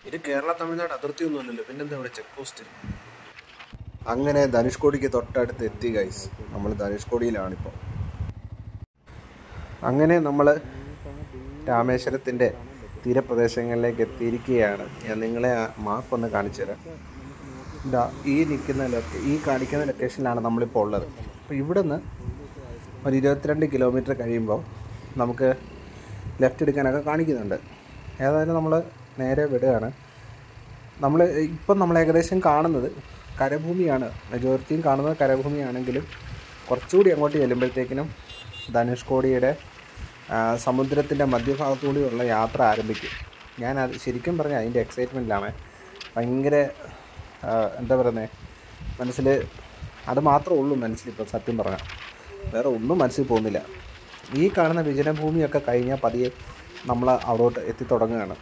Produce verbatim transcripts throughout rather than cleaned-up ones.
ഇത് കേരള തമിഴ്നാട് അതിർത്തിയൊന്നുമല്ലല്ലോ, പിന്നെന്താ ഇവിടെ ചെക്ക് പോസ്റ്റ്? അങ്ങനെ ധനുഷ്കോടിക്ക് തൊട്ടടുത്ത് എത്തി ഗൈസ്. നമ്മൾ ധനുഷ്കോടിയിലാണിപ്പോൾ. അങ്ങനെ നമ്മൾ രാമേശ്വരത്തിൻ്റെ തീരപ്രദേശങ്ങളിലേക്ക് എത്തിയിരിക്കുകയാണ്. ഞാൻ നിങ്ങളെ ആ മാപ്പ് ഒന്ന് കാണിച്ചു തരാം. ഇതാ ഈ നിൽക്കുന്ന ലൊക്കെ ഈ കാണിക്കുന്ന ലൊക്കേഷനിലാണ് നമ്മളിപ്പോൾ ഉള്ളത്. അപ്പോൾ ഇവിടെ നിന്ന് ഒരു ഇരുപത്തിരണ്ട് കിലോമീറ്റർ കഴിയുമ്പോൾ നമുക്ക് ലെഫ്റ്റ് എടുക്കാനൊക്കെ കാണിക്കുന്നുണ്ട്. ഏതായാലും നമ്മൾ നേരെ വിടുകയാണ്. നമ്മൾ ഇപ്പം നമ്മൾ ഏകദേശം കാണുന്നത് കരഭൂമിയാണ്. മെജോറിറ്റിയും കാണുന്നത് കരഭൂമിയാണെങ്കിലും കുറച്ചുകൂടി അങ്ങോട്ട് ചെല്ലുമ്പോഴത്തേക്കിനും ധനുഷ്കോടിയുടെ സമുദ്രത്തിൻ്റെ മധ്യഭാഗത്തുകൂടിയുള്ള യാത്ര ആരംഭിക്കും. ഞാൻ അത് ശരിക്കും പറഞ്ഞാൽ അതിൻ്റെ എക്സൈറ്റ്മെൻറ്റിലാണ്. ഭയങ്കര എന്താ പറയുന്നത്, മനസ്സിൽ അത് മാത്രമേ ഉള്ളൂ മനസ്സിലിപ്പോൾ. സത്യം പറഞ്ഞാൽ വേറെ ഒന്നും മനസ്സിൽ പോകുന്നില്ല. ഈ കാണുന്ന വിജനഭൂമിയൊക്കെ കഴിഞ്ഞാൽ പതിയെ നമ്മൾ അവിടോട്ട് എത്തിത്തുടങ്ങുകയാണ്.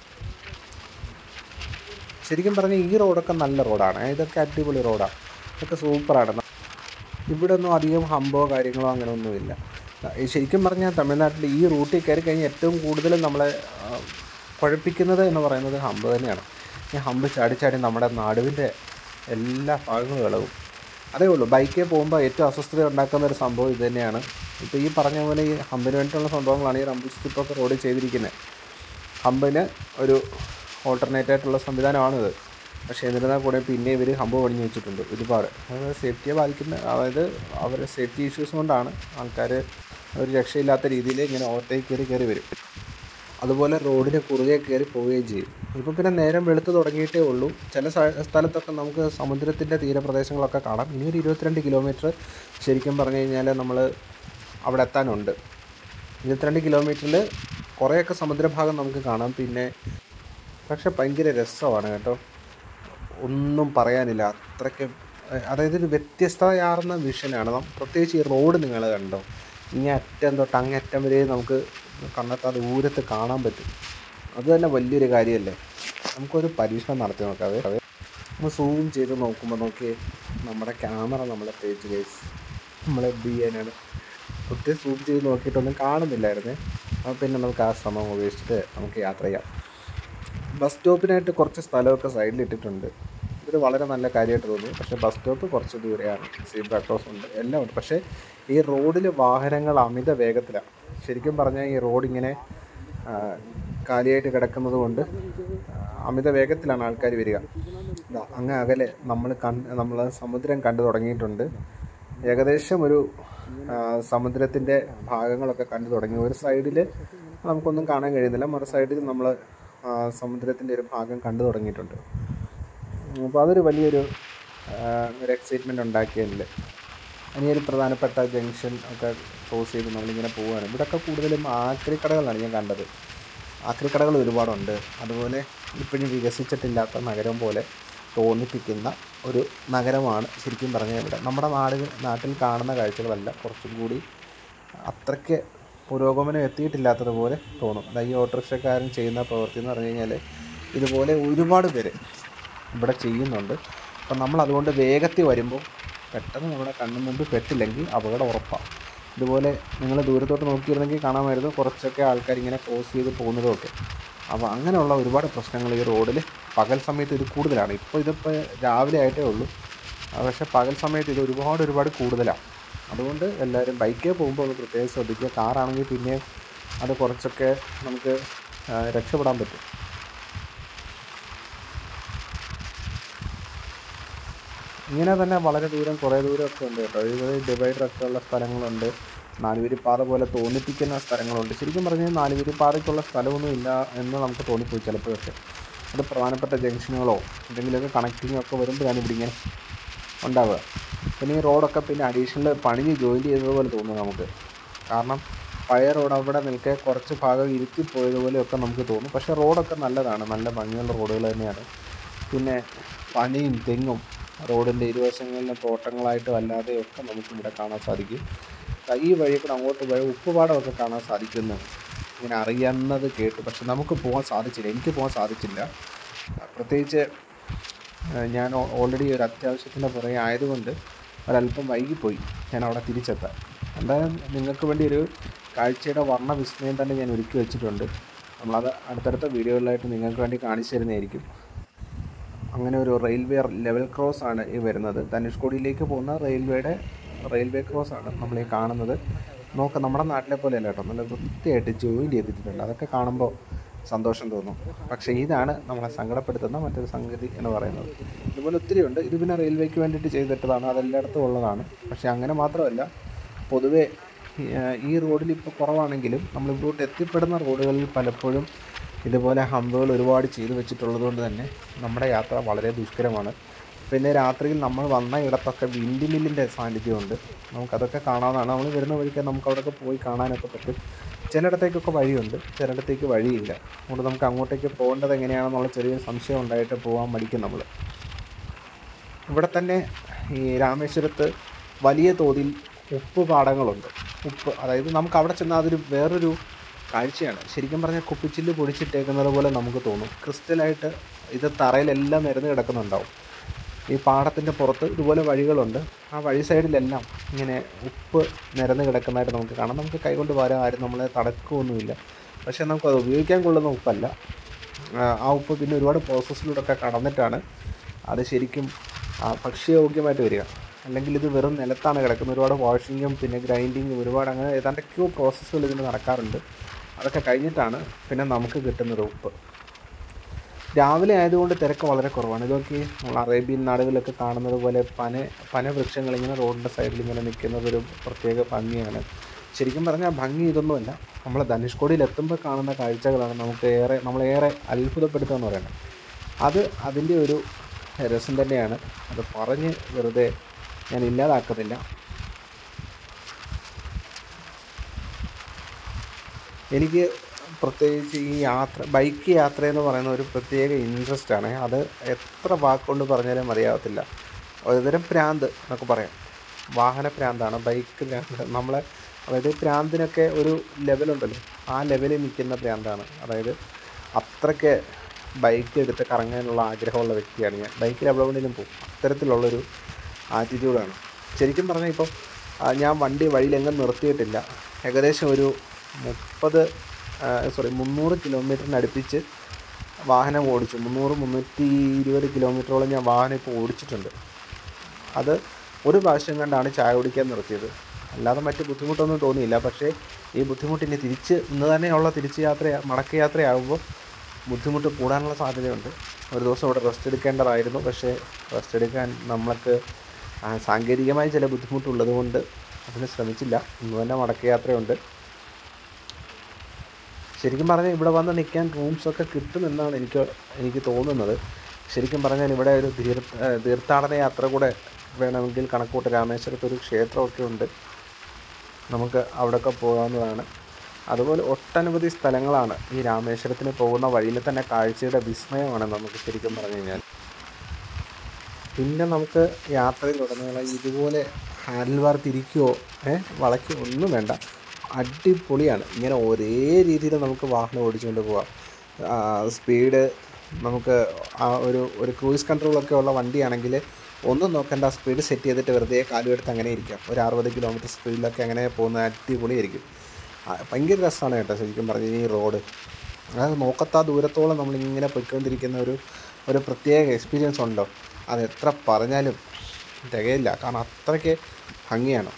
ശരിക്കും പറഞ്ഞാൽ ഈ റോഡൊക്കെ നല്ല റോഡാണ്. ഇതൊക്കെ അടിപൊളി റോഡാണ്, ഇതൊക്കെ സൂപ്പറാണ്. ഇവിടെ ഒന്നും അധികം ഹമ്പോ കാര്യങ്ങളോ അങ്ങനെ ഒന്നുമില്ല. ശരിക്കും പറഞ്ഞാൽ തമിഴ്നാട്ടിൽ ഈ റൂട്ടിൽ കയറി കഴിഞ്ഞാൽ ഏറ്റവും കൂടുതൽ നമ്മളെ കുഴപ്പിക്കുന്നത് എന്ന് പറയുന്നത് ഹമ്പ് തന്നെയാണ്. ഈ ഹമ്പ് ചാടി ചാടി നമ്മുടെ നടുവിൻ്റെ എല്ലാ ഭാഗങ്ങളും ഇളകും. അതേ ഉള്ളൂ. ബൈക്കിൽ പോകുമ്പോൾ ഏറ്റവും അസ്വസ്ഥത ഉണ്ടാക്കുന്ന ഒരു സംഭവം ഇത് തന്നെയാണ്. ഇപ്പോൾ ഈ പറഞ്ഞ പോലെ ഈ ഹമ്പിന് വേണ്ടിയിട്ടുള്ള സംഭവങ്ങളാണ് ഈ റംബിൾ സ്ട്രിപ്പൊക്കെ റോഡിൽ ചെയ്തിരിക്കുന്നത്. ഹമ്പിന് ഒരു ഓൾട്ടർനേറ്റ് ആയിട്ടുള്ള സംവിധാനമാണിത്. പക്ഷേ എന്നിരുന്നാൽ കൂടെ പിന്നെ ഇവർ ഹമ്പ് പണിഞ്ഞ് വെച്ചിട്ടുണ്ട് ഒരുപാട്. അതായത് സേഫ്റ്റിയെ ബാധിക്കുന്ന, അതായത് അവരുടെ സേഫ്റ്റി ഇഷ്യൂസ് കൊണ്ടാണ് ആൾക്കാർ ഒരു രക്ഷയില്ലാത്ത രീതിയിൽ ഇങ്ങനെ ഓവർടേക്ക് കയറി കയറി വരും. അതുപോലെ റോഡിന് കുറുകെ കയറി പോവുകയും ചെയ്യും. ഇപ്പം പിന്നെ നേരം വെളുത്ത് തുടങ്ങിയിട്ടേ ഉള്ളൂ. ചില സ്ഥലത്തൊക്കെ നമുക്ക് സമുദ്രത്തിൻ്റെ തീരപ്രദേശങ്ങളൊക്കെ കാണാം. ഇനി ഒരു ഇരുപത്തിരണ്ട് കിലോമീറ്റർ ശരിക്കും പറഞ്ഞു കഴിഞ്ഞാൽ നമ്മൾ അവിടെ എത്താനുണ്ട്. ഇരുപത്തിരണ്ട് കിലോമീറ്ററിൽ കുറേയൊക്കെ സമുദ്രഭാഗം നമുക്ക് കാണാം. പിന്നെ പക്ഷെ ഭയങ്കര രസമാണ് കേട്ടോ, ഒന്നും പറയാനില്ല. അത്രയ്ക്ക് അതായത് ഒരു വ്യത്യസ്തതയാർന്ന വിഷനാണ്. പ്രത്യേകിച്ച് ഈ റോഡ് നിങ്ങൾ കണ്ടോ, ഇങ്ങനെ അറ്റം തൊട്ട് അങ്ങറ്റം വരെ നമുക്ക് കണ്ണെത്താ ദൂരത്ത് കാണാൻ പറ്റും. അത് തന്നെ വലിയൊരു കാര്യമല്ലേ. നമുക്കൊരു പരീക്ഷണം നടത്തി നോക്കാം. അതെ നമ്മൾ സൂം ചെയ്ത് നോക്കുമ്പോൾ നോക്കി നമ്മുടെ ക്യാമറ നമ്മളെ തേച്ച് കേസ് നമ്മളെ എന്ത് ചെയ്യാനാണ്. ഒത്തിരി സൂം ചെയ്ത് നോക്കിയിട്ടൊന്നും കാണുന്നില്ലായിരുന്നേ. അപ്പോൾ പിന്നെ നമുക്ക് ആ ശ്രമം ഉപേക്ഷിച്ചിട്ട് നമുക്ക് യാത്ര ചെയ്യാം. ബസ് സ്റ്റോപ്പിനായിട്ട് കുറച്ച് സ്ഥലമൊക്കെ സൈഡിലിട്ടിട്ടുണ്ട്. ഇത് വളരെ നല്ല കാര്യമായിട്ട് തോന്നി. പക്ഷേ ബസ് സ്റ്റോപ്പ് കുറച്ച് ദൂരെയാണ്. സീബ്ര ക്രോസ് ഉണ്ട്, എല്ലാം ഉണ്ട്. പക്ഷേ ഈ റോഡിൽ വാഹനങ്ങൾ അമിത വേഗത്തിലാണ്. ശരിക്കും പറഞ്ഞാൽ ഈ റോഡിങ്ങനെ കാലിയായിട്ട് കിടക്കുന്നത് കൊണ്ട് അമിത വേഗത്തിലാണ് ആൾക്കാർ വരിക. അങ്ങ് അകലെ നമ്മൾ കണ്ട് നമ്മൾ സമുദ്രം കണ്ടു തുടങ്ങിയിട്ടുണ്ട്. ഏകദേശം ഒരു സമുദ്രത്തിൻ്റെ ഭാഗങ്ങളൊക്കെ കണ്ടു തുടങ്ങി. ഒരു സൈഡിൽ നമുക്കൊന്നും കാണാൻ കഴിയുന്നില്ല, മറു സൈഡിൽ നമ്മൾ സമുദ്രത്തിൻ്റെ ഒരു ഭാഗം കണ്ടു തുടങ്ങിയിട്ടുണ്ട്. അപ്പോൾ അതൊരു വലിയൊരു ഒരു എക്സൈറ്റ്മെൻറ്റ് ഉണ്ടാക്കിയതിൽ ഇനിയൊരു പ്രധാനപ്പെട്ട ജംഗ്ഷൻ ഒക്കെ ക്രോസ് ചെയ്ത് നമ്മളിങ്ങനെ പോവുകയാണ്. ഇവിടെയൊക്കെ കൂടുതലും ആക്രിക്കടകളാണ് ഞാൻ കണ്ടത്. ആക്രിക്കടകൾ ഒരുപാടുണ്ട്. അതുപോലെ ഇപ്പോഴും വികസിച്ചിട്ടില്ലാത്ത നഗരം പോലെ തോന്നിപ്പിക്കുന്ന ഒരു നഗരമാണ് ശരിക്കും പറഞ്ഞാൽ ഇവിടെ. നമ്മുടെ നാട് നാട്ടിൽ കാണുന്ന കാഴ്ചകളല്ല, കുറച്ചും കൂടി അത്രയ്ക്ക് പുരോഗമനം എത്തിയിട്ടില്ലാത്തതുപോലെ തോന്നും. അതായത് ഈ ഓട്ടോറിക്ഷക്കാരൻ ചെയ്യുന്ന പ്രവൃത്തി എന്ന് പറഞ്ഞു കഴിഞ്ഞാൽ ഇതുപോലെ ഒരുപാട് പേര് ഇവിടെ ചെയ്യുന്നുണ്ട്. അപ്പം നമ്മൾ അതുകൊണ്ട് വേഗത്തിൽ വരുമ്പോൾ പെട്ടെന്ന് നമ്മുടെ കണ്ണു മുമ്പ് പെട്ടില്ലെങ്കിൽ അപകടം ഉറപ്പാണ്. ഇതുപോലെ നിങ്ങൾ ദൂരത്തോട്ട് നോക്കിയിരുന്നെങ്കിൽ കാണാമായിരുന്നു കുറച്ചൊക്കെ ആൾക്കാർ ഇങ്ങനെ ക്രോസ് ചെയ്ത് പോകുന്നതൊക്കെ. അപ്പോൾ അങ്ങനെയുള്ള ഒരുപാട് പ്രശ്നങ്ങൾ ഈ റോഡിൽ പകൽ സമയത്ത് ഇത് കൂടുതലാണ്. ഇപ്പോൾ ഇതിപ്പോൾ രാവിലെ ആയിട്ടേ ഉള്ളൂ, പക്ഷേ പകൽ സമയത്ത് ഇത് ഒരുപാട് ഒരുപാട് കൂടുതലാണ്. അതുകൊണ്ട് എല്ലാവരും ബൈക്കിൽ പോകുമ്പോൾ ഒന്ന് പ്രത്യേകം ശ്രദ്ധിക്കുക. കാറാണെങ്കിൽ പിന്നെ അത് കുറച്ചൊക്കെ നമുക്ക് രക്ഷപ്പെടാൻ പറ്റും. ഇങ്ങനെ തന്നെ വളരെ ദൂരം കുറേ ദൂരമൊക്കെ ഉണ്ട് കേട്ടോ. ഇത് ഡിവൈഡറൊക്കെ ഉള്ള സ്ഥലങ്ങളുണ്ട്. നാലുവരിപ്പാത പോലെ തോന്നിപ്പിക്കുന്ന സ്ഥലങ്ങളുണ്ട്. ശരിക്കും പറഞ്ഞാൽ നാലുവരിപ്പാതയ്ക്കുള്ള സ്ഥലമൊന്നും ഇല്ല എന്ന് നമുക്ക് തോന്നിപ്പോയി ചിലപ്പോഴൊക്കെ. അത് പ്രധാനപ്പെട്ട ജംഗ്ഷനുകളോ എന്തെങ്കിലുമൊക്കെ കണക്റ്റിങ്ങോ ഒക്കെ വരുമ്പോഴാണ് ഇവിടെ ഇങ്ങനെ ഉണ്ടാവുക. പിന്നെ ഈ റോഡൊക്കെ പിന്നെ അഡീഷണൽ പണിഞ്ഞ് ജോയിൻ ചെയ്തതുപോലെ തോന്നും നമുക്ക്. കാരണം പഴയ റോഡ് അവിടെ നിൽക്കെ കുറച്ച് ഭാഗം ഇരുത്തിപ്പോയതുപോലെയൊക്കെ നമുക്ക് തോന്നും. പക്ഷേ റോഡൊക്കെ നല്ലതാണ്, നല്ല ഭംഗിയുള്ള റോഡുകൾ തന്നെയാണ്. പിന്നെ പനയും തെങ്ങും റോഡിൻ്റെ ഇരുവശങ്ങളിലും തോട്ടങ്ങളായിട്ടും അല്ലാതെയൊക്കെ നമുക്കിവിടെ കാണാൻ സാധിക്കും. ഈ വഴി കൂടെ അങ്ങോട്ട് പോയ ഉപ്പുപാടമൊക്കെ കാണാൻ സാധിക്കുന്നു ഇങ്ങനെ അറിയാവുന്നത് കേട്ടു. പക്ഷെ നമുക്ക് പോകാൻ സാധിച്ചില്ല, എനിക്ക് പോകാൻ സാധിച്ചില്ല. പ്രത്യേകിച്ച് ഞാൻ ഓൾറെഡി ഒരു അത്യാവശ്യത്തിൻ്റെ പുറകെ ആയതുകൊണ്ട് ഒരല്പം വൈകിപ്പോയി ഞാൻ അവിടെ തിരിച്ചെത്താൻ. എന്തായാലും നിങ്ങൾക്ക് വേണ്ടി ഒരു കാഴ്ചയുടെ വർണ്ണ വിസ്മയം തന്നെ ഞാൻ ഒരുക്കി വെച്ചിട്ടുണ്ട്. നമ്മളത് അടുത്തടുത്ത വീഡിയോകളിലായിട്ട് നിങ്ങൾക്ക് വേണ്ടി കാണിച്ചു തരുന്നതായിരിക്കും. അങ്ങനെ ഒരു റെയിൽവേ ലെവൽ ക്രോസ് ആണ് ഈ വരുന്നത്. ധനുഷ്കോടിയിലേക്ക് പോകുന്ന റെയിൽവേയുടെ റെയിൽവേ ക്രോസ് ആണ് നമ്മൾ ഈ കാണുന്നത്. നോക്കാം, നമ്മുടെ നാട്ടിലെ പോലെയല്ല കേട്ടോ, നല്ല വൃത്തിയായിട്ട് ജോയിൻ ചെയ്തിട്ടുണ്ട്. അതൊക്കെ കാണുമ്പോൾ സന്തോഷം തോന്നും. പക്ഷേ ഇതാണ് നമ്മളെ സങ്കടപ്പെടുത്തുന്ന മറ്റൊരു സംഗതി എന്ന് പറയുന്നത്. ഇതുപോലെ ഒത്തിരി ഉണ്ട്. ഇത് പിന്നെ റെയിൽവേക്ക് വേണ്ടിയിട്ട് ചെയ്തിട്ടതാണ്, അതെല്ലായിടത്തും ഉള്ളതാണ്. പക്ഷേ അങ്ങനെ മാത്രമല്ല, പൊതുവേ ഈ റോഡിൽ ഇപ്പോൾ കുറവാണെങ്കിലും നമ്മളിങ്ങോട്ട് എത്തിപ്പെടുന്ന റോഡുകളിൽ പലപ്പോഴും ഇതുപോലെ ഹമ്പുകൾ ഒരുപാട് ചെയ്തു വെച്ചിട്ടുള്ളത് കൊണ്ട് തന്നെ നമ്മുടെ യാത്ര വളരെ ദുഷ്കരമാണ്. പിന്നെ രാത്രിയിൽ നമ്മൾ വന്ന ഇടത്തൊക്കെ വിൻഡ് മില്ലിൻ്റെ സാന്നിധ്യമുണ്ട്. നമുക്കതൊക്കെ കാണാവുന്നതാണ്. നമ്മൾ വരുന്ന വഴിക്ക് നമുക്ക് അവിടെയൊക്കെ പോയി കാണാനൊക്കെ പറ്റും. ചിലയിടത്തേക്കൊക്കെ വഴിയുണ്ട്, ചിലയിടത്തേക്ക് വഴിയില്ല. അതുകൊണ്ട് നമുക്ക് അങ്ങോട്ടേക്ക് പോകേണ്ടത് എങ്ങനെയാണെന്നുള്ള ചെറിയൊരു സംശയം ഉണ്ടായിട്ട് പോകാൻ മടിക്കും നമ്മൾ. ഇവിടെ തന്നെ ഈ രാമേശ്വരത്ത് വലിയ തോതിൽ ഉപ്പ് പാടങ്ങളുണ്ട്. ഉപ്പ്, അതായത് നമുക്ക് അവിടെ ചെന്നാൽ അതൊരു വേറൊരു കാഴ്ചയാണ്. ശരിക്കും പറഞ്ഞാൽ കുപ്പിച്ചില്ല് പൊടിച്ചിട്ടേക്കുന്നത് പോലെ നമുക്ക് തോന്നും. ക്രിസ്റ്റലായിട്ട് ഇത് തറയിലെല്ലാം നിരന്ന് കിടക്കുന്നുണ്ടാവും. ഈ പാടത്തിൻ്റെ പുറത്ത് ഇതുപോലെ വഴികളുണ്ട്. ആ വഴി സൈഡിലെല്ലാം ഇങ്ങനെ ഉപ്പ് നിരന്ന് കിടക്കുന്നതായിട്ട് നമുക്ക് കാണാം. നമുക്ക് കൈകൊണ്ട് വരാൻ ആരും നമ്മളെ തടക്കുകയൊന്നുമില്ല. പക്ഷേ നമുക്കത് ഉപയോഗിക്കാൻ കൊള്ളുന്ന ഉപ്പല്ല. ആ ഉപ്പ് പിന്നെ ഒരുപാട് പ്രോസസ്സിലൂടെയൊക്കെ കടന്നിട്ടാണ് അത് ശരിക്കും ഭക്ഷ്യയോഗ്യമായിട്ട് വരിക. അല്ലെങ്കിൽ ഇത് വെറും നിലത്താണ് കിടക്കുന്നത്. ഒരുപാട് വാഷിങ്ങും പിന്നെ ഗ്രൈൻഡിങ്ങും ഒരുപാട് അങ്ങനെ ഏതാണ്ടൊക്കെയോ പ്രോസസ്സുകൾ ഇതിന് നടക്കാറുണ്ട്. അതൊക്കെ കഴിഞ്ഞിട്ടാണ് പിന്നെ നമുക്ക് കിട്ടുന്നത് ഉപ്പ്. രാവിലെ ആയതുകൊണ്ട് തിരക്ക് വളരെ കുറവാണ്. ഇതൊക്കെ നമ്മൾ അറേബ്യൻ നാടുകളിലൊക്കെ കാണുന്നത് പോലെ പന പന വൃക്ഷങ്ങളിങ്ങനെ റോഡിൻ്റെ സൈഡിൽ ഇങ്ങനെ നിൽക്കുന്നത് ഒരു പ്രത്യേക ഭംഗിയാണ്. ശരിക്കും പറഞ്ഞാൽ ഭംഗി ഇതൊന്നുമല്ല, നമ്മൾ ധനുഷ്കോടിയിൽ എത്തുമ്പോൾ കാണുന്ന കാഴ്ചകളാണ് നമുക്ക് ഏറെ നമ്മളേറെ അത്ഭുതപ്പെടുത്തുക എന്ന് പറയുന്നത്. അത് അതിൻ്റെ ഒരു രസം തന്നെയാണ്. അത് പറഞ്ഞ് വെറുതെ ഞാൻ ഇല്ലാതാക്കുന്നില്ല. എനിക്ക് പ്രത്യേകിച്ച് ഈ യാത്ര ബൈക്ക് യാത്ര എന്ന് പറയുന്ന ഒരു പ്രത്യേക ഇൻട്രസ്റ്റാണ്. അത് എത്ര വാക്കുകൊണ്ട് പറഞ്ഞാലും മതിയാകത്തില്ല. ഒരുതരം പ്രാന്ത് എന്നൊക്കെ പറയാം. വാഹന പ്രാന്താണ്, ബൈക്ക് പ്രാന്ത്. നമ്മളെ അതായത് പ്രാന്തിനൊക്കെ ഒരു ലെവലുണ്ടല്ലോ, ആ ലെവലിൽ നിൽക്കുന്ന പ്രാന്താണ്. അതായത് അത്രയ്ക്ക് ബൈക്ക് എടുത്ത് കറങ്ങാനുള്ള ആഗ്രഹമുള്ള വ്യക്തിയാണ് ഞാൻ. ബൈക്കിൽ എവിടെ വേണമെങ്കിലും പോകും. അത്തരത്തിലുള്ളൊരു ആറ്റിറ്റ്യൂഡാണ്. ശരിക്കും പറഞ്ഞാൽ ഇപ്പോൾ ഞാൻ വണ്ടി വഴിയിലെങ്ങും നിർത്തിയിട്ടില്ല. ഏകദേശം ഒരു മുപ്പത് സോറി മുന്നൂറ് കിലോമീറ്ററിന് അടുപ്പിച്ച് വാഹനം ഓടിച്ചു. മുന്നൂറ് മുന്നൂറ്റി ഇരുപത് കിലോമീറ്ററോളം ഞാൻ വാഹനം ഇപ്പോൾ ഓടിച്ചിട്ടുണ്ട്. അത് ഒരു പ്രാവശ്യം കണ്ടാണ് ചായ കുടിക്കാൻ നിർത്തിയത്. അല്ലാതെ മറ്റ് ബുദ്ധിമുട്ടൊന്നും തോന്നിയില്ല. പക്ഷേ ഈ ബുദ്ധിമുട്ടിന് തിരിച്ച് ഇന്ന് തന്നെയുള്ള തിരിച്ച് യാത്ര മടക്ക യാത്രയാകുമ്പോൾ ബുദ്ധിമുട്ട് കൂടാനുള്ള സാധ്യതയുണ്ട്. ഒരു ദിവസം ഇവിടെ റെസ്റ്റ് എടുക്കേണ്ടതായിരുന്നു. പക്ഷേ റെസ്റ്റ് എടുക്കാൻ നമ്മൾക്ക് സാങ്കേതികമായി ചില ബുദ്ധിമുട്ടുള്ളത് കൊണ്ട് അതിന് ശ്രമിച്ചില്ല. ഇന്ന് തന്നെ മടക്ക യാത്രയുണ്ട്. ശരിക്കും പറഞ്ഞാൽ ഇവിടെ വന്ന് നിൽക്കാൻ റൂംസൊക്കെ കിട്ടുമെന്നാണ് എനിക്ക് എനിക്ക് തോന്നുന്നത്. ശരിക്കും പറഞ്ഞാൽ ഇവിടെ ഒരു തീർത്ഥ തീർത്ഥാടന യാത്ര കൂടെ വേണമെങ്കിൽ കണക്കൂട്ട്. രാമേശ്വരത്ത് ഒരു ക്ഷേത്രമൊക്കെ ഉണ്ട്, നമുക്ക് അവിടെയൊക്കെ പോകാവുന്നതാണ്. അതുപോലെ ഒട്ടനവധി സ്ഥലങ്ങളാണ് ഈ രാമേശ്വരത്തിന് പോകുന്ന വഴിയിൽ തന്നെ കാഴ്ചയുടെ വിസ്മയമാണ് നമുക്ക് ശരിക്കും പറഞ്ഞു കഴിഞ്ഞാൽ. പിന്നെ നമുക്ക് യാത്രയിലുടനീളം ഇതുപോലെ ഹാൻഡിൽ ബാർ തിരിക്കുകയോ വളയ്ക്കുകയോ ഒന്നും വേണ്ട. അടിപൊളിയാണ്. ഇങ്ങനെ ഒരേ രീതിയിൽ നമുക്ക് വാഹനം ഓടിച്ചുകൊണ്ട് പോകാം. സ്പീഡ് നമുക്ക് ആ ഒരു ഒരു ക്രൂയിസ് കൺട്രോളൊക്കെ ഉള്ള വണ്ടിയാണെങ്കിൽ ഒന്നും നോക്കേണ്ട, സ്പീഡ് സെറ്റ് ചെയ്തിട്ട് വെറുതെ കാലുമെടുത്ത് അങ്ങനെ ഇരിക്കാം. ഒരു അറുപത് കിലോമീറ്റർ സ്പീഡിലൊക്കെ അങ്ങനെ പോകുന്ന അടിപൊളിയായിരിക്കും. ഭയങ്കര രസമാണ് കേട്ടോ ശരിക്കും പറഞ്ഞാൽ ഈ റോഡ്. അതായത് നോക്കത്താ ദൂരത്തോളം നമ്മളിങ്ങനെ പോയിക്കൊണ്ടിരിക്കുന്ന ഒരു ഒരു പ്രത്യേക എക്സ്പീരിയൻസ് ഉണ്ടോ, അത് എത്ര പറഞ്ഞാലും തികയില്ല. കാരണം അത്രയ്ക്ക് ഭംഗിയാണ്.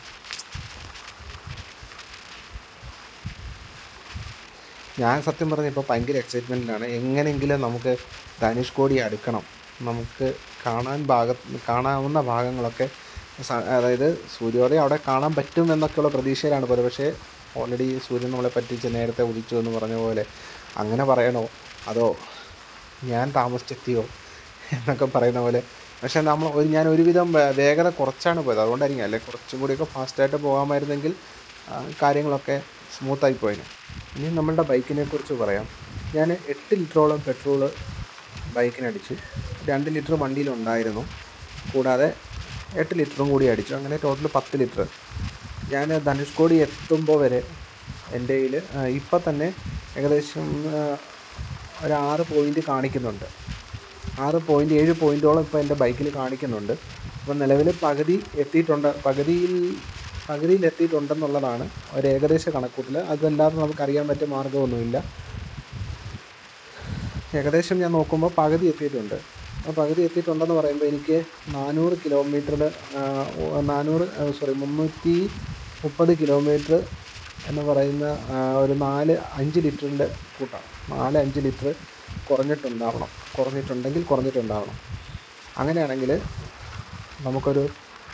ഞാൻ സത്യം പറഞ്ഞാൽ ഇപ്പോൾ ഭയങ്കര എക്സൈറ്റ്മെൻറ്റിലാണ്. എങ്ങനെയെങ്കിലും നമുക്ക് ധനുഷ്കോടി അടുക്കണം. നമുക്ക് കാണാൻ ഭാഗ കാണാവുന്ന ഭാഗങ്ങളൊക്കെ, അതായത് സൂര്യോദയം അവിടെ കാണാൻ പറ്റും എന്നൊക്കെയുള്ള പ്രതീക്ഷയിലാണ് പോലെ. പക്ഷേ ഓൾറെഡി സൂര്യൻ നമ്മളെ പറ്റിച്ച് നേരത്തെ ഉദിച്ചു എന്ന് പറഞ്ഞ പോലെ അങ്ങനെ പറയണോ അതോ ഞാൻ താമസിച്ചെത്തിയോ എന്നൊക്കെ പറയുന്ന പോലെ. പക്ഷേ നമ്മൾ ഒരു ഞാൻ ഒരുവിധം വേഗത കുറച്ചാണ് പോയത്, അതുകൊണ്ടായിരിക്കും. അല്ലെങ്കിൽ കുറച്ചും കൂടിയൊക്കെ ഫാസ്റ്റായിട്ട് പോകാമായിരുന്നെങ്കിൽ കാര്യങ്ങളൊക്കെ സ്മൂത്തായി പോയിന്. ഇനി നമ്മളുടെ ബൈക്കിനെ കുറിച്ച് പറയാം. ഞാൻ എട്ട് ലിറ്ററോളം പെട്രോള് ബൈക്കിനടിച്ചു. രണ്ട് ലിറ്റർ വണ്ടിയിലുണ്ടായിരുന്നു, കൂടാതെ എട്ട് ലിറ്ററും കൂടി അടിച്ചു. അങ്ങനെ ടോട്ടൽ പത്ത് ലിറ്റർ. ഞാൻ ധനുഷ്കോടി എത്തുമ്പോൾ വരെ എൻ്റെ കയ്യിൽ ഇപ്പം തന്നെ ഏകദേശം ഒരു ആറ് പോയിൻ്റ് കാണിക്കുന്നുണ്ട്. ആറ് പോയിൻ്റ് ഏഴ് പോയിൻറ്റോളം ഇപ്പോൾ എൻ്റെ ബൈക്കിൽ കാണിക്കുന്നുണ്ട്. അപ്പോൾ നിലവിൽ പകുതി എത്തിയിട്ടുണ്ട്, പകുതിയിൽ പകുതിയിൽ എത്തിയിട്ടുണ്ടെന്നുള്ളതാണ് ഒരു ഏകദേശ കണക്കൂട്ടൽ. അതല്ലാതെ നമുക്കറിയാൻ പറ്റിയ മാർഗ്ഗമൊന്നുമില്ല. ഏകദേശം ഞാൻ നോക്കുമ്പോൾ പകുതി എത്തിയിട്ടുണ്ട്. അപ്പോൾ പകുതി എത്തിയിട്ടുണ്ടെന്ന് പറയുമ്പോൾ എനിക്ക് നാനൂറ് കിലോമീറ്ററിൽ നാനൂറ് സോറി മുന്നൂറ്റി മുപ്പത് കിലോമീറ്റർ എന്ന് പറയുന്ന ഒരു നാല് അഞ്ച് ലിറ്ററിൻ്റെ കൂട്ടാണ്. നാല് അഞ്ച് ലിറ്റർ കുറഞ്ഞിട്ടുണ്ടാവണം കുറഞ്ഞിട്ടുണ്ടെങ്കിൽ കുറഞ്ഞിട്ടുണ്ടാവണം അങ്ങനെയാണെങ്കിൽ നമുക്കൊരു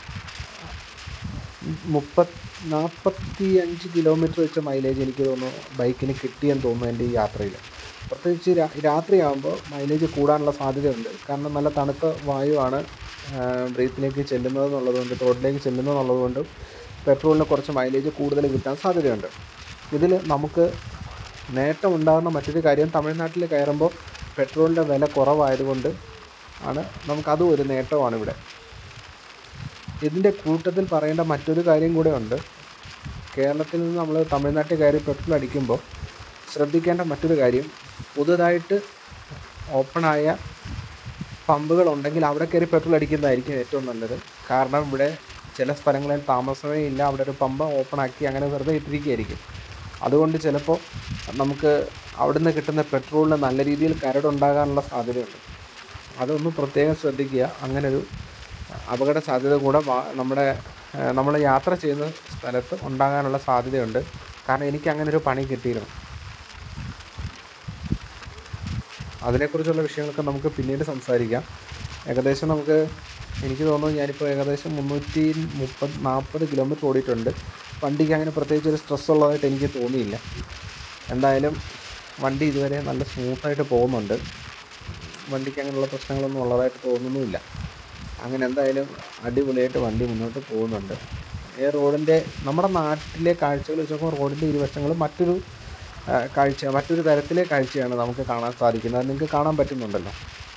മുപ്പത് നാൽപ്പത്തി അഞ്ച് കിലോമീറ്റർ വെച്ച മൈലേജ് എനിക്ക് തോന്നുന്നു ബൈക്കിന് കിട്ടിയെന്ന് തോന്നുന്നു എൻ്റെ ഈ യാത്രയിൽ. പ്രത്യേകിച്ച് രാത്രിയാകുമ്പോൾ മൈലേജ് കൂടാനുള്ള സാധ്യതയുണ്ട്. കാരണം നല്ല തണുത്ത വായുവാണ് ബ്രീത്തിലേക്ക് ചെല്ലുന്നതെന്നുള്ളതുകൊണ്ട് റോഡിലേക്ക് ചെല്ലുന്നതെന്നുള്ളതുകൊണ്ട് പെട്രോളിന് കുറച്ച് മൈലേജ് കൂടുതൽ കിട്ടാൻ സാധ്യതയുണ്ട്. ഇതിൽ നമുക്ക് നേട്ടം ഉണ്ടാകുന്ന മറ്റൊരു കാര്യം, തമിഴ്നാട്ടിൽ കയറുമ്പോൾ പെട്രോളിൻ്റെ വില കുറവായതുകൊണ്ട് ആണ് നമുക്കതും ഒരു നേട്ടമാണ് ഇവിടെ. ഇതിൻ്റെ കൂട്ടത്തിൽ പറയേണ്ട മറ്റൊരു കാര്യം കൂടെ ഉണ്ട്. കേരളത്തിൽ നിന്ന് നമ്മൾ തമിഴ്നാട്ടിൽ കയറി പെട്രോൾ അടിക്കുമ്പോൾ ശ്രദ്ധിക്കേണ്ട മറ്റൊരു കാര്യം, പുതുതായിട്ട് ഓപ്പണായ പമ്പുകളുണ്ടെങ്കിൽ അവിടെ കയറി പെട്രോൾ അടിക്കുന്നതായിരിക്കും ഏറ്റവും നല്ലത്. കാരണം ഇവിടെ ചില സ്ഥലങ്ങളിൽ താമസമേ ഇല്ല, അവിടെ ഒരു പമ്പ് ഓപ്പണാക്കി അങ്ങനെ വെറുതെ ഇട്ടിരിക്കുകയായിരിക്കും. അതുകൊണ്ട് ചിലപ്പോൾ നമുക്ക് അവിടുന്ന് കിട്ടുന്ന പെട്രോളിന് നല്ല രീതിയിൽ കരടുണ്ടാകാനുള്ള സാധ്യതയുണ്ട്. അതൊന്ന് പ്രത്യേകം ശ്രദ്ധിക്കുക. അങ്ങനൊരു അപകട സാധ്യത കൂടെ നമ്മുടെ നമ്മൾ യാത്ര ചെയ്യുന്ന സ്ഥലത്ത് ഉണ്ടാകാനുള്ള സാധ്യതയുണ്ട്. കാരണം എനിക്ക് അങ്ങനൊരു പണി കിട്ടിയിരുന്നു. അതിനെക്കുറിച്ചുള്ള വിഷയങ്ങളൊക്കെ നമുക്ക് പിന്നീട് സംസാരിക്കാം. ഏകദേശം നമുക്ക് എനിക്ക് തോന്നുന്നു ഞാനിപ്പോൾ ഏകദേശം മുന്നൂറ്റി മുപ്പത് നാൽപ്പത് കിലോമീറ്റർ ഓടിയിട്ടുണ്ട്. വണ്ടിക്ക് അങ്ങനെ പ്രത്യേകിച്ച് ഒരു സ്ട്രെസ് ഉള്ളതായിട്ട് എനിക്ക് തോന്നിയില്ല. എന്തായാലും വണ്ടി ഇതുവരെ നല്ല സ്മൂത്തായിട്ട് പോകുന്നുണ്ട്. വണ്ടിക്ക് അങ്ങനെയുള്ള പ്രശ്നങ്ങളൊന്നും ഉള്ളതായിട്ട് തോന്നുന്നുമില്ല. അങ്ങനെ എന്തായാലും അടിപൊളിയായിട്ട് വണ്ടി മുന്നോട്ട് പോകുന്നുണ്ട്. ഈ റോഡിൻ്റെ നമ്മുടെ നാട്ടിലെ കാഴ്ചകൾ വെച്ച് നോക്കുമ്പോൾ റോഡിൻ്റെ ഇരുവശങ്ങളും മറ്റൊരു കാഴ്ച മറ്റൊരു തരത്തിലെ കാഴ്ചയാണ് നമുക്ക് കാണാൻ സാധിക്കുന്നത്. അത് നിങ്ങൾക്ക് കാണാൻ പറ്റുന്നുണ്ടല്ലോ.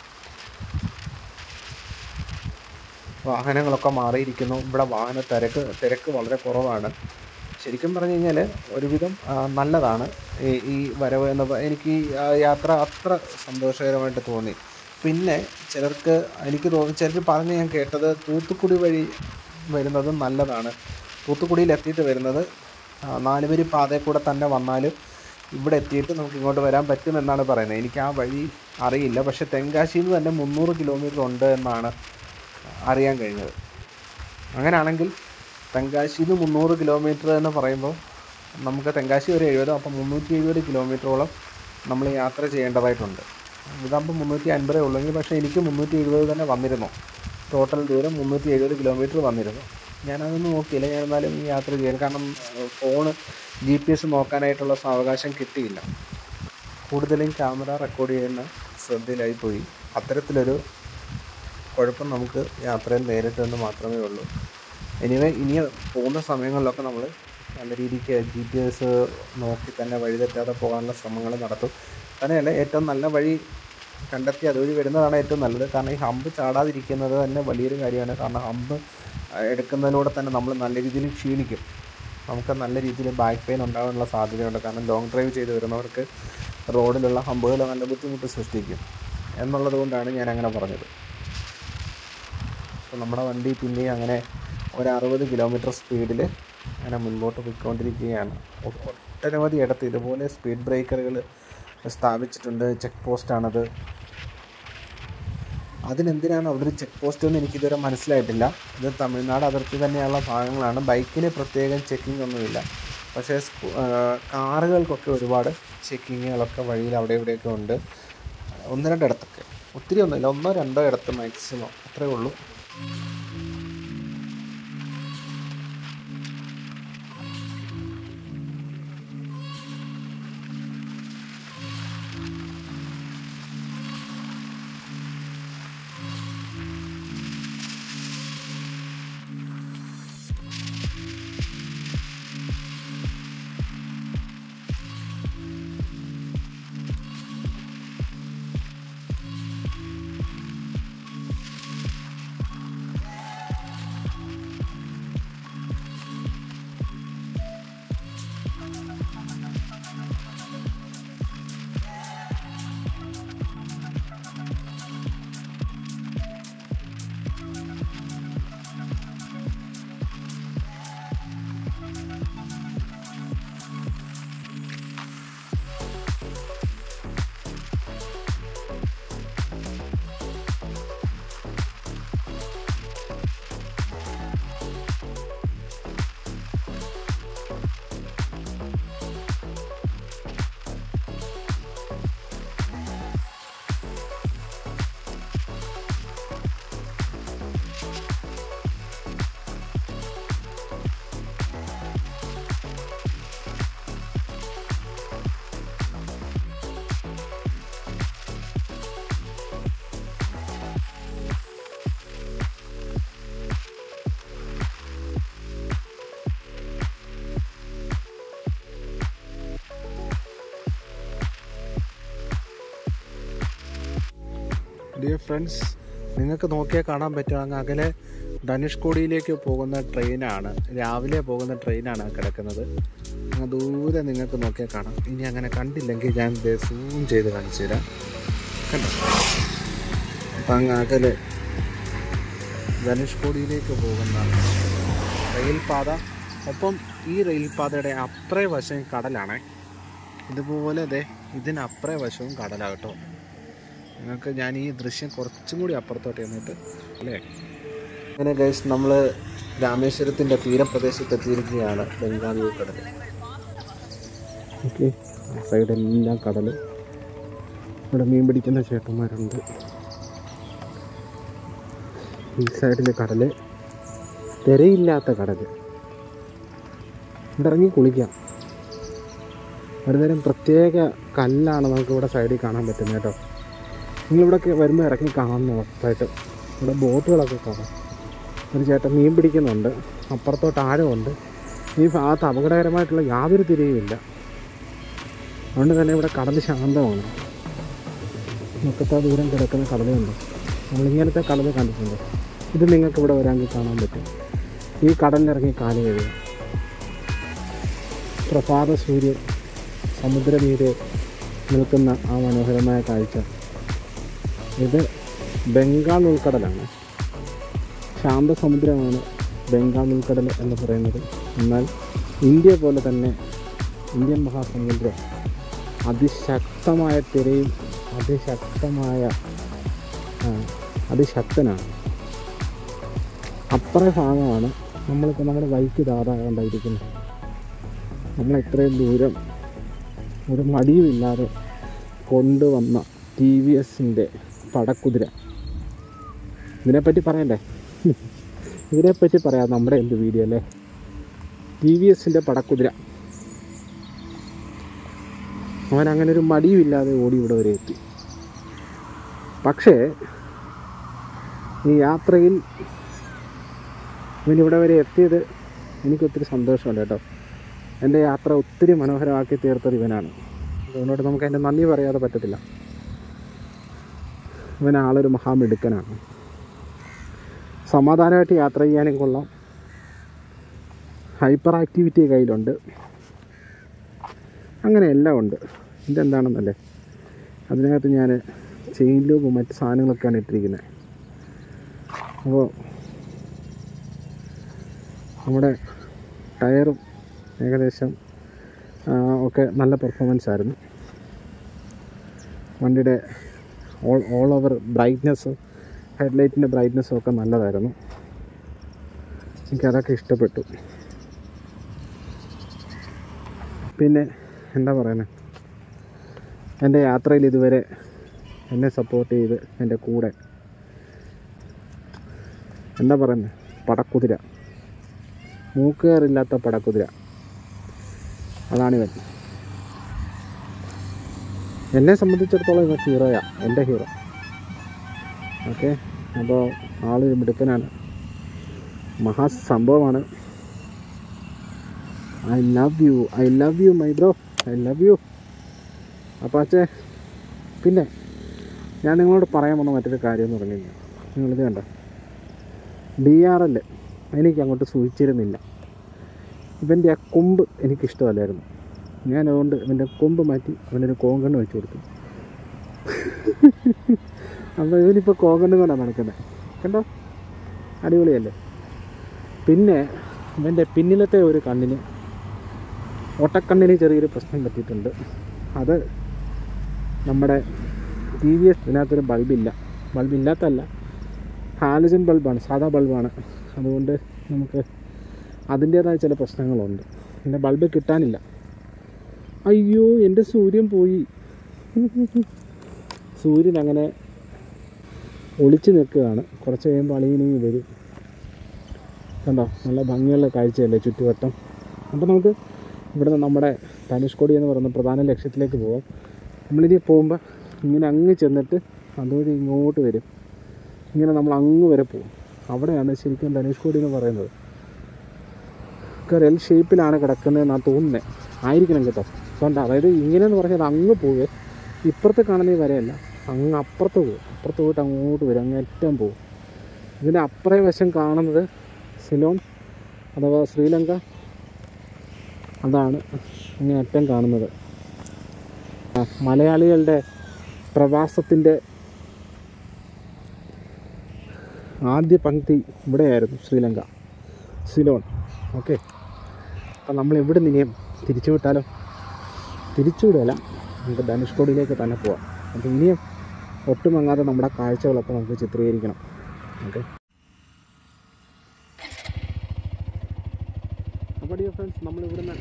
വാഹനങ്ങളൊക്കെ മാറിയിരിക്കുന്നു. ഇവിടെ വാഹന തിരക്ക് തിരക്ക് വളരെ കുറവാണ്. ശരിക്കും പറഞ്ഞു കഴിഞ്ഞാൽ ഒരുവിധം നല്ലതാണ് ഈ ഈ വരവ് എന്ന്. എനിക്ക് ഈ യാത്ര അത്ര സന്തോഷകരമായിട്ട് തോന്നി. പിന്നെ ചിലർക്ക് എനിക്ക് തോന്നി ചിലർ പറഞ്ഞ് ഞാൻ കേട്ടത് തൂത്തുക്കുടി വഴി വരുന്നത് നല്ലതാണ്. തൂത്തുക്കുടിയിൽ എത്തിയിട്ട് വരുന്നത് നാലുവരി പാതയിൽ കൂടെ തന്നെ വന്നാലും ഇവിടെ എത്തിയിട്ട് നമുക്ക് ഇങ്ങോട്ട് വരാൻ പറ്റുമെന്നാണ് പറയുന്നത്. എനിക്ക് ആ വഴി അറിയില്ല. പക്ഷേ തെങ്കാശിയിൽ നിന്ന് തന്നെ മുന്നൂറ് കിലോമീറ്റർ ഉണ്ട് എന്നാണ് അറിയാൻ കഴിഞ്ഞത്. അങ്ങനെയാണെങ്കിൽ തെങ്കാശിയിൽ നിന്ന് മുന്നൂറ് കിലോമീറ്റർ എന്ന് പറയുമ്പോൾ നമുക്ക് തെങ്കാശി ഒരു എഴുപത്, അപ്പോൾ മുന്നൂറ്റി എഴുപത് കിലോമീറ്ററോളം നമ്മൾ യാത്ര ചെയ്യേണ്ടതായിട്ടുണ്ട്. ഇതാകുമ്പോൾ മുന്നൂറ്റി അൻപതേ ഉള്ളെങ്കിൽ, പക്ഷേ എനിക്ക് മുന്നൂറ്റി എഴുപത് തന്നെ വന്നിരുന്നു. ടോട്ടൽ ദൂരം മുന്നൂറ്റി എഴുപത് കിലോമീറ്റർ വന്നിരുന്നു. ഞാനതൊന്നും നോക്കിയില്ല. ഞാൻ എന്നാലും ഈ യാത്ര ചെയ്യാൻ, കാരണം ഫോണ് ജി പി എസ് നോക്കാനായിട്ടുള്ള സാവകാശം കിട്ടിയില്ല. കൂടുതലും ക്യാമറ റെക്കോർഡ് ചെയ്യുന്ന ശ്രദ്ധയിലായിപ്പോയി. അത്തരത്തിലൊരു കുഴപ്പം നമുക്ക് യാത്രയിൽ നേരിട്ടെന്ന് മാത്രമേ ഉള്ളൂ. എനിവേ ഇനി പോകുന്ന സമയങ്ങളിലൊക്കെ നമ്മൾ നല്ല രീതിക്ക് ജി പി എസ് നോക്കി തന്നെ വഴിതെറ്റാതെ പോകാനുള്ള ശ്രമങ്ങൾ നടത്തും. തന്നെയല്ല, ഏറ്റവും നല്ല വഴി കണ്ടെത്തി അതുവഴി വരുന്നതാണ് ഏറ്റവും നല്ലത്. കാരണം ഈ ഹമ്പ് ചാടാതിരിക്കുന്നത് തന്നെ വലിയൊരു കാര്യമാണ്. കാരണം ഹമ്പ് എടുക്കുന്നതിലൂടെ തന്നെ നമ്മൾ നല്ല രീതിയിൽ ക്ഷീണിക്കും. നമുക്ക് നല്ല രീതിയിൽ ബാക്ക് പെയിൻ ഉണ്ടാകാനുള്ള സാധ്യതയുണ്ട്. കാരണം ലോങ് ഡ്രൈവ് ചെയ്ത് വരുന്നവർക്ക് റോഡിലുള്ള ഹമ്പുകൾ നല്ല ബുദ്ധിമുട്ട് സൃഷ്ടിക്കും എന്നുള്ളത് കൊണ്ടാണ് ഞാൻ അങ്ങനെ പറഞ്ഞത്. അപ്പോൾ നമ്മുടെ വണ്ടി പിന്നെയും അങ്ങനെ ഒരു അറുപത് കിലോമീറ്റർ സ്പീഡിൽ അങ്ങനെ മുൻപോട്ട് പോയിക്കൊണ്ടിരിക്കുകയാണ്. ഒട്ടനവധി ഇടത്ത് ഇതുപോലെ സ്പീഡ് ബ്രേക്കറുകൾ സ്ഥാപിച്ചിട്ടുണ്ട്. ചെക്ക് പോസ്റ്റാണത്. അതിനെന്തിനാണ് അവിടെ ഒരു ചെക്ക് പോസ്റ്റ് എന്ന് എനിക്കിതുവരെ മനസ്സിലായിട്ടില്ല. ഇത് തമിഴ്നാട് അതിർത്തി തന്നെയുള്ള ഭാഗങ്ങളാണ്. ബൈക്കിന് പ്രത്യേകം ചെക്കിംഗ് ഒന്നുമില്ല. പക്ഷേ കാറുകൾക്കൊക്കെ ഒരുപാട് ചെക്കിങ്ങുകളൊക്കെ വഴിയിൽ അവിടെ ഇവിടെയൊക്കെ ഉണ്ട്. ഒന്ന് രണ്ട് ഇടത്തൊക്കെ, ഒത്തിരി ഒന്നുമില്ല, ഒന്നോ രണ്ടോ ഇടത്ത് മാക്സിമം, അത്രയേ ഉള്ളൂ. ഡിയർ ഫ്രണ്ട്സ്, നിങ്ങൾക്ക് നോക്കിയാൽ കാണാൻ പറ്റും അങ്ങ് അകലെ ധനുഷ്കോടിയിലേക്ക് പോകുന്ന ട്രെയിനാണ്, രാവിലെ പോകുന്ന ട്രെയിനാണ് കിടക്കുന്നത്. അങ്ങ് ദൂരെ നിങ്ങൾക്ക് നോക്കിയാൽ കാണാം. ഇനി അങ്ങനെ കണ്ടില്ലെങ്കിൽ ഞാൻ സൂം ചെയ്ത് കാണിച്ചു തരാം. കണ്ടോ? അപ്പം അങ്ങ് അകലെ ധനുഷ്കോടിയിലേക്ക് പോകുന്ന റെയിൽപാത. ഒപ്പം ഈ റെയിൽപാതയുടെ അപ്പുറേ വശം കടലാണ്. ഇതുപോലെ അതെ ഇതിനപ്പുറേ വശവും കടലാകട്ടോ. നിങ്ങൾക്ക് ഞാൻ ഈ ദൃശ്യം കുറച്ചും കൂടി അപ്പുറത്തോട്ട് എന്നിട്ട് അല്ലേ. അങ്ങനെ ഗൈസ്, നമ്മൾ രാമേശ്വരത്തിൻ്റെ തീരപ്രദേശത്ത് എത്തിയിരിക്കുകയാണ്. ബംഗാൾ കടൽ. ഓക്കെ, സൈഡെല്ലാം കടൽ. ഇവിടെ മീൻ പിടിക്കുന്ന ചേട്ടന്മാരുണ്ട്. ഈ സൈഡിൽ കടൽ, തിരയില്ലാത്ത കടൽ. ഇവിടെ ഇറങ്ങി കുളിക്കാം. ഒരുതരം പ്രത്യേക കല്ലാണ് നമുക്കിവിടെ സൈഡിൽ കാണാൻ പറ്റുന്നത് കേട്ടോ. നിങ്ങളിവിടെയൊക്കെ വരുമ്പോൾ ഇറങ്ങി കാണുന്നു ഉറപ്പായിട്ട്. ഇവിടെ ബോട്ടുകളൊക്കെ കാണാം. ഒരു ചേട്ടൻ മീൻ പിടിക്കുന്നുണ്ട്. അപ്പുറത്തോട്ട് ആഴമുണ്ട്. ഈ ഭാഗത്ത് അപകടകരമായിട്ടുള്ള യാതൊരു തിരയുമില്ല. അതുകൊണ്ട് തന്നെ ഇവിടെ കടൽ ശാന്തമാണ്. മൊത്തത്താ ദൂരം കിടക്കുന്ന കടലുണ്ട്. നമ്മളിങ്ങനത്തെ കടൽ കണ്ടിട്ടുണ്ട്. ഇത് നിങ്ങൾക്ക് ഇവിടെ വരാമെങ്കിൽ കാണാൻ പറ്റും. ഈ കടലിലിറങ്ങി കാല് കഴുകുക. പ്രഭാത സൂര്യൻ സമുദ്രനീരെ നിൽക്കുന്ന ആ മനോഹരമായ കാഴ്ച. ഇത് ബംഗാൾ ഉൾക്കടലാണ്. ശാന്തസമുദ്രമാണ് ബംഗാൾ ഉൾക്കടൽ എന്ന് പറയുന്നത്. എന്നാൽ ഇന്ത്യ പോലെ തന്നെ ഇന്ത്യൻ മഹാസമുദ്രം അതിശക്തമായ തിരയും അതിശക്തമായ അതിശക്തനാണ്. അപ്പുറ ഭാഗമാണ് നമ്മളിപ്പോൾ നമ്മുടെ ബൈക്ക് താതാകണ്ടായിരിക്കുന്നത്. നമ്മൾ ഇത്രയും ദൂരം ഒരു മടിയുമില്ലാതെ കൊണ്ടുവന്ന ടി വി എസിൻ്റെ പടക്കുതിര. ഇതിനെപ്പറ്റി പറയണ്ടേ? ഇതിനെപ്പറ്റി പറയാം നമ്മുടെ എന്ത് വീഡിയോ അല്ലേ. ടി വി എസിൻ്റെ പടക്കുതിര. അവൻ അങ്ങനെ ഒരു മടിയുമില്ലാതെ ഓടി ഇവിടെ വരെ എത്തി. പക്ഷേ ഈ യാത്രയിൽ ഇവനിവിടെ വരെ എത്തിയത് എനിക്കൊത്തിരി സന്തോഷമുണ്ട് കേട്ടോ. എൻ്റെ യാത്ര ഒത്തിരി മനോഹരമാക്കി തീർത്തത് ഇവനാണ്. അതുകൊണ്ടോട്ട് നമുക്ക് അതിൻ്റെ നന്ദി പറയാതെ പറ്റത്തില്ല. ഇവൻ ആളൊരു മഹാമിടുക്കനാണ്. സമാധാനമായിട്ട് യാത്ര ചെയ്യാനും കൊള്ളാം. ഹൈപ്പർ ആക്ടിവിറ്റി കയ്യിലുണ്ട്. അങ്ങനെ എല്ലാം ഉണ്ട്. ഇതെന്താണെന്നല്ലേ, അതിനകത്ത് ഞാൻ ചെയിൻ ലൂബും മറ്റ് സാധനങ്ങളൊക്കെയാണ് ഇട്ടിരിക്കുന്നത്. അപ്പോൾ നമ്മുടെ ടയറും ഏകദേശം ഒക്കെ നല്ല പെർഫോമൻസ് ആയിരുന്നു. വണ്ടിയുടെ ഓൾ ഓൾ ഓവർ ബ്രൈറ്റ്നെസ്, ഹെഡ്ലൈറ്റിൻ്റെ ബ്രൈറ്റ്നെസ്സും ഒക്കെ നല്ലതായിരുന്നു. എനിക്കതൊക്കെ ഇഷ്ടപ്പെട്ടു. പിന്നെ എന്താ പറയുന്നത്, എൻ്റെ യാത്രയിൽ ഇതുവരെ എന്നെ സപ്പോർട്ട് ചെയ്ത് എൻ്റെ കൂടെ എന്താ പറയുന്നത് പടക്കുതിര, മൂക്കേറില്ലാത്ത പടക്കുതിര, അതാണിവൻ. എന്നെ സംബന്ധിച്ചിടത്തോളം ഇവൻ ഹീറോയാണ്, എൻ്റെ ഹീറോ. ഓക്കെ, അപ്പോൾ ആളൊരു മിടുക്കനാണ്, മഹാസംഭവമാണ്. I love you, I love you my bro, I love you. അപ്പോൾ അച്ഛേ, പിന്നെ ഞാൻ നിങ്ങളോട് പറയാൻ വന്ന മറ്റൊരു കാര്യം എന്ന് പറഞ്ഞു കഴിഞ്ഞാൽ, നിങ്ങളിത് കണ്ടോ, ഡി ആർ എൽ എനിക്ക് അങ്ങോട്ട് സൂചിച്ചിരുന്നില്ല. ഇവൻ്റെ ആ കൊമ്പ് എനിക്കിഷ്ടമല്ലായിരുന്നു. ഞാൻ അതുകൊണ്ട് ഇവൻ്റെ കൊമ്പ് മാറ്റി അവനൊരു കോങ്കണ്ണ് വെച്ച് കൊടുത്തു. അപ്പോൾ ഇവനിപ്പോൾ കോങ്കണ്ണ് കൊണ്ടാണ് നടക്കുന്നത്. കണ്ടോ, അടിപൊളിയല്ലേ. പിന്നെ ഇവൻ്റെ പിന്നിലത്തെ ഒരു കണ്ണിന്, ഒട്ടക്കണ്ണിന് ചെറിയൊരു പ്രശ്നം പറ്റിയിട്ടുണ്ട്. അത് നമ്മുടെ ടി വി എസ് ഇതിനകത്തൊരു ബൾബില്ല. ബൾബില്ലാത്തല്ല, ഹാലജൻ ബൾബാണ്, സാധാ ബൾബാണ്. അതുകൊണ്ട് നമുക്ക് അതിൻ്റേതായ ചില പ്രശ്നങ്ങളുണ്ട്. പിന്നെ ബൾബ് കിട്ടാനില്ല. അയ്യോ, എൻ്റെ സൂര്യൻ പോയി. സൂര്യൻ അങ്ങനെ ഒളിച്ച് നിൽക്കുകയാണ്. കുറച്ച് കഴിയുമ്പോൾ അളിയനെയും വരും. കണ്ടോ, നല്ല ഭംഗിയുള്ള കാഴ്ചയല്ലേ ചുറ്റുവട്ടം. അപ്പോൾ നമുക്ക് ഇവിടുന്ന് നമ്മുടെ ധനുഷ്കോടി എന്ന് പറയുന്ന പ്രധാന ലക്ഷ്യത്തിലേക്ക് പോകാം. നമ്മളിനി പോകുമ്പോൾ ഇങ്ങനെ അങ്ങ് ചെന്നിട്ട് അതുവഴി ഇങ്ങോട്ട് വരും. ഇങ്ങനെ നമ്മൾ അങ്ങ് വരെ പോകും. അവിടെയാണ് ശരിക്കും ധനുഷ്കോടി എന്ന് പറയുന്നത്. ഒക്കെ എൽ ഷേപ്പിലാണ് കിടക്കുന്നതെന്നാണ് തോന്നുന്നത്. ആയിരിക്കണം കേട്ടോ. അതുകൊണ്ട് അതായത് ഇങ്ങനെയെന്ന് പറഞ്ഞാൽ അങ്ങ് പോവേ, ഇപ്പുറത്ത് കാണുന്ന ഈ വരയല്ല, അങ്ങ് അപ്പുറത്ത് പോകും, അപ്പുറത്ത് പോയിട്ട് അങ്ങോട്ട് വരും, അങ്ങ് ഏറ്റവും പോകും. ഇതിൻ്റെ അപ്പുറേ വശം കാണുന്നത് സിലോൺ അഥവാ ശ്രീലങ്ക, അതാണ് അങ്ങ് അറ്റം കാണുന്നത്. മലയാളികളുടെ പ്രവാസത്തിൻ്റെ ആദ്യ പങ്ക്തി ഇവിടെയായിരുന്നു, ശ്രീലങ്ക, സിലോൺ. ഓക്കെ, അപ്പം നമ്മൾ ഇവിടെ നിന്ന് ഇനിയും തിരിച്ചു വിട്ടാലോ? തിരിച്ചു വിടുകയല്ല, നമുക്ക് ധനുഷ്കോടിയിലേക്ക് തന്നെ പോവാം. അപ്പോൾ ഇനിയും ഒട്ടുമങ്ങാതെ നമ്മുടെ കാഴ്ചകളൊക്കെ നമുക്ക് ചിത്രീകരിക്കണം. ഓക്കെ, അപ്പോൾ ഡിയർ ഫ്രണ്ട്സ്, നമ്മളിവിടുന്ന്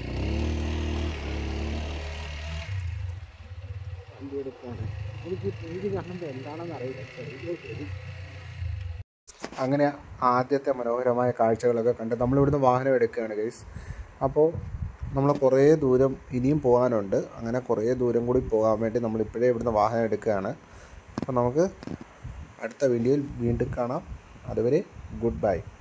വണ്ടി എടുക്കുകയാണ്. എനിക്ക് എനിക്ക് കാണുമ്പോൾ എന്താണെന്ന് അറിയില്ല. അങ്ങനെ ആദ്യത്തെ മനോഹരമായ കാഴ്ചകളൊക്കെ കണ്ട് നമ്മളിവിടുന്ന് വാഹനം എടുക്കുകയാണ് ഗൈസ്. അപ്പോൾ നമ്മൾ കുറേ ദൂരം ഇനിയും പോകാനുണ്ട്. അങ്ങനെ കുറേ ദൂരം കൂടി പോകാൻ വേണ്ടി നമ്മളിപ്പോഴേ ഇവിടുന്ന് വാഹനം എടുക്കുകയാണ്. അപ്പോൾ നമുക്ക് അടുത്ത വീഡിയോയിൽ വീണ്ടും കാണാം. അതുവരെ ഗുഡ് ബൈ.